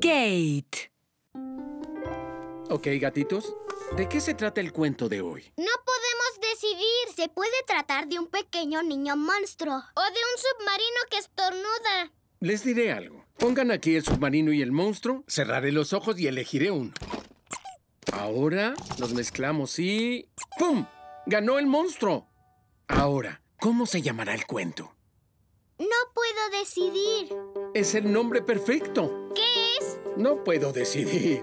Kate. Ok, gatitos, ¿de qué se trata el cuento de hoy? No podemos decidir. Se puede tratar de un pequeño niño monstruo o de un submarino que estornuda. Les diré algo. Pongan aquí el submarino y el monstruo, cerraré los ojos y elegiré uno. Ahora los mezclamos y... ¡pum! ¡Ganó el monstruo! Ahora, ¿cómo se llamará el cuento? No puedo decidir. Es el nombre perfecto. ¿Qué es? No puedo decidir.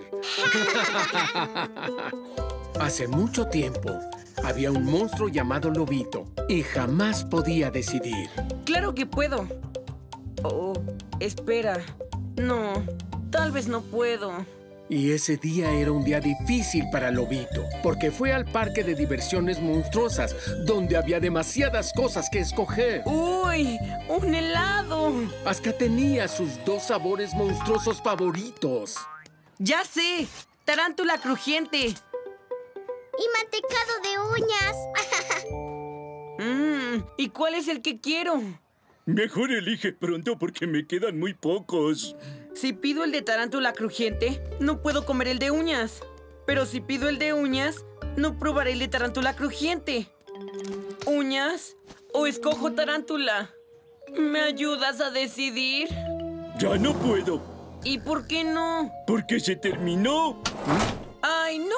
Hace mucho tiempo había un monstruo llamado Lobito y jamás podía decidir. ¡Claro que puedo! Oh, espera. No, tal vez no puedo. Y ese día era un día difícil para Lobito, porque fue al parque de diversiones monstruosas, donde había demasiadas cosas que escoger. ¡Uy! ¡Un helado! Hasta tenía sus dos sabores monstruosos favoritos. ¡Ya sé! ¡Tarántula crujiente! Y mantecado de uñas. ¿Y cuál es el que quiero? Mejor elige pronto porque me quedan muy pocos. Si pido el de tarántula crujiente, no puedo comer el de uñas. Pero si pido el de uñas, no probaré el de tarántula crujiente. ¿Uñas o escojo tarántula? ¿Me ayudas a decidir? Ya no puedo. ¿Y por qué no? Porque se terminó. ¡Ay, no!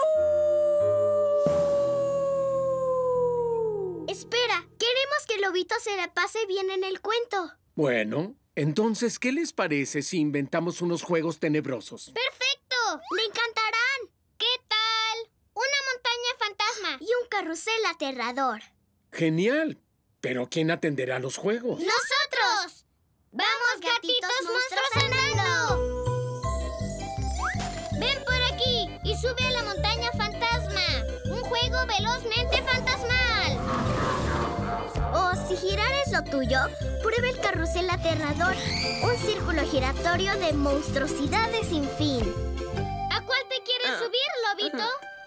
Espera, queremos que Lobito se la pase bien en el cuento. Bueno, entonces, ¿qué les parece si inventamos unos juegos tenebrosos? ¡Perfecto! ¡Le encantarán! ¿Qué tal? Una montaña fantasma y un carrusel aterrador. ¡Genial! ¿Pero quién atenderá los juegos? ¡Nosotros! ¡Vamos, gatitos monstruos andando! ¡Ven por aquí y sube a la montaña fantasma! ¡Un juego velozmente fantasmal! O si girar es lo tuyo, prueba el carrusel aterrador, un círculo giratorio de monstruosidades sin fin. ¿A cuál te quieres subir, Lobito?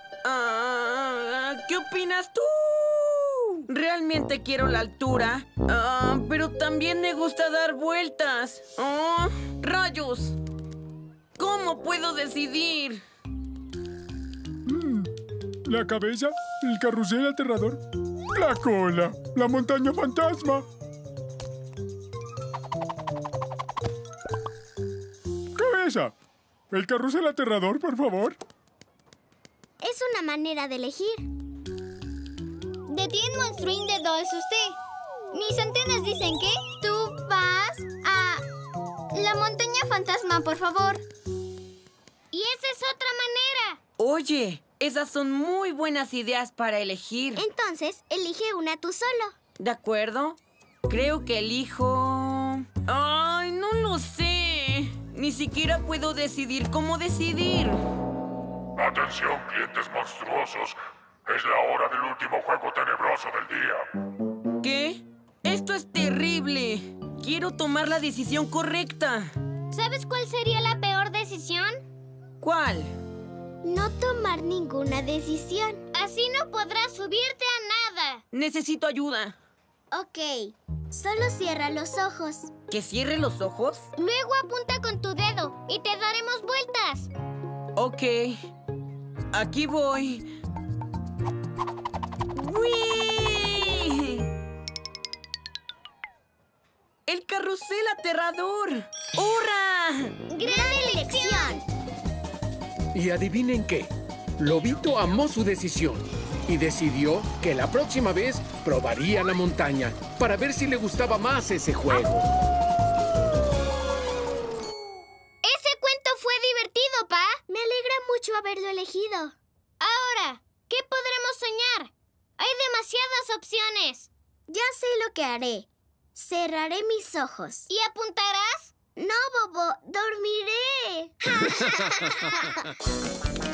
¿Qué opinas tú? Realmente quiero la altura, pero también me gusta dar vueltas. ¡Rayos! ¿Cómo puedo decidir? La cabeza, el carrusel aterrador, la cola, la montaña fantasma. Cabeza, el carrusel aterrador, por favor. Es una manera de elegir. ¿De quién monstruín de do es usted? Mis antenas dicen que tú vas a la montaña fantasma, por favor. Y esa es otra manera. Oye, esas son muy buenas ideas para elegir. Entonces, elige una tú solo. ¿De acuerdo? Creo que elijo... ¡Ay, no lo sé! Ni siquiera puedo decidir cómo decidir. Atención, clientes monstruosos. Es la hora del último juego tenebroso del día. ¿Qué? ¡Esto es terrible! Quiero tomar la decisión correcta. ¿Sabes cuál sería la peor decisión? ¿Cuál? No tomar ninguna decisión. Así no podrás subirte a nada. Necesito ayuda. Ok, solo cierra los ojos. ¿Que cierre los ojos? Luego apunta con tu dedo y te daremos vueltas. Ok. Aquí voy. ¡Uy! ¡El carrusel aterrador! ¡Hurra! ¡Gran elección! Y adivinen qué, Lobito amó su decisión y decidió que la próxima vez probaría la montaña para ver si le gustaba más ese juego. Ese cuento fue divertido, Pa. Me alegra mucho haberlo elegido. Ahora, ¿qué podremos soñar? Hay demasiadas opciones. Ya sé lo que haré. Cerraré mis ojos. ¿Y apuntarás? No, Bobo, dormiré.